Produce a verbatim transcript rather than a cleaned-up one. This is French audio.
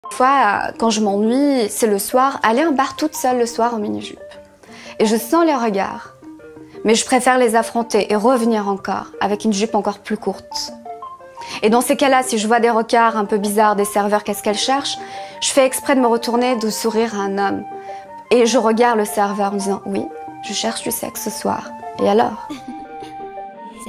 Parfois, quand je m'ennuie, c'est le soir, aller en bar toute seule le soir en mini-jupe. Et je sens les regards, mais je préfère les affronter et revenir encore avec une jupe encore plus courte. Et dans ces cas-là, si je vois des regards un peu bizarres des serveurs, qu'est-ce qu'elles cherchent, je fais exprès de me retourner, de sourire à un homme. Et je regarde le serveur en me disant « Oui, je cherche du sexe ce soir. Et alors ?»